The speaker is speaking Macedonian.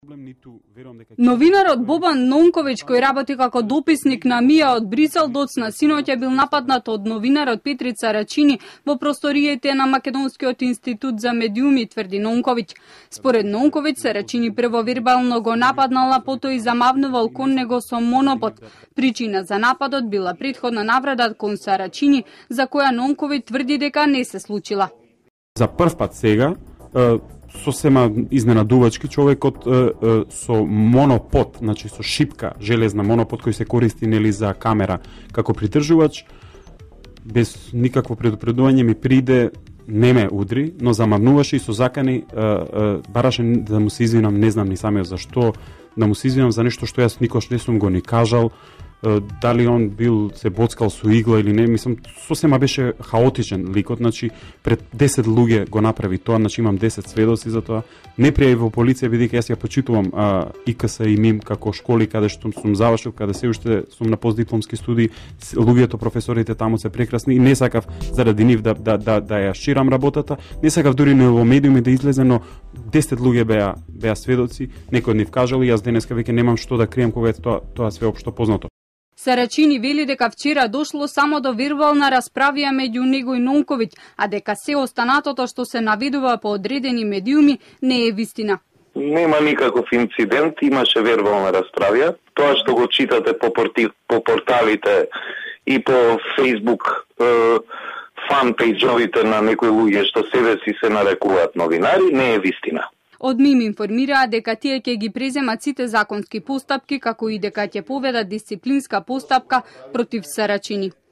Новинарот Бобан Нонковиќ, кој работи како дописник на МИА од Брисел, доцна синоќа бил нападнат од новинарот Петрица Рачини во просториите на Македонскиот институт за медиуми, тврди Нонковиќ. Според Нонковиќ, се Рачини прво вербално го нападнала, потоа и замавнувал кон него со монопод. Причина за нападот била претходна навреда кон Рачини, за која Нонковиќ тврди дека не се случила. За прв пат сега сосема изненадувачки човекот со монопод, значи со шипка, железна монопод кој се користи нели за камера како придржувач, без никакво предупредување ми приде, не ме удри, но замавнуваше и со закани бараше да му се извинам, не знам ни самиот зашто, да му се извинам за нешто што јас никош не сум го ни кажал. Дали он бил се боцкал со игла или не, мислам, сосема беше хаотичен ликот, значи пред 10 луѓе го направи тоа, значи имам 10 сведоци за тоа. Не пријави во полиција, бидејќи јас ја почитувам ИКС и МИМ како школи каде што сум завршил, каде се уште сум на постдипломски студии, луѓето, професорите таму се прекрасни и не сакав заради нив да ја ширам работата, не сакав дури не во медиуми да излезе, но 10 луѓе беа сведоци, некој од нив кажал и јас денеска веќе немам што да крием кога е тоа свеопшто познато. Рачини вели дека вчера дошло само до вербална расправија меѓу него и Нонковиќ, а дека се останатото што се наведува по одредени медиуми не е вистина. Нема никаков инцидент, имаше вербална расправија. Тоа што го читате по порталите и по Facebook фан-пејџовите на некои луѓе што себе си се нарекуваат новинари, не е вистина. Од МИМ информираа дека тие ќе ги преземат сите законски постапки, како и дека ќе поведат дисциплинска постапка против Рачини.